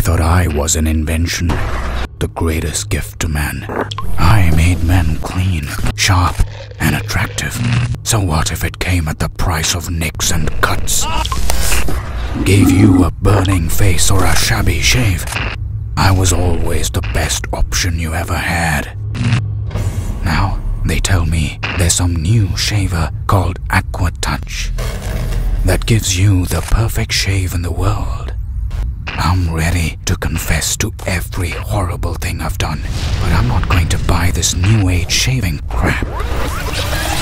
thought I was an invention, the greatest gift to man. I made men clean, sharp, and attractive. So what if it came at the price of nicks and cuts? Gave you a burning face or a shabby shave? I was always the best option you ever had. Now, they tell me there's some new shaver called Aqua Touch that gives you the perfect shave in the world. I'm ready to confess to every horrible thing I've done, but I'm not going to buy this new age shaving crap.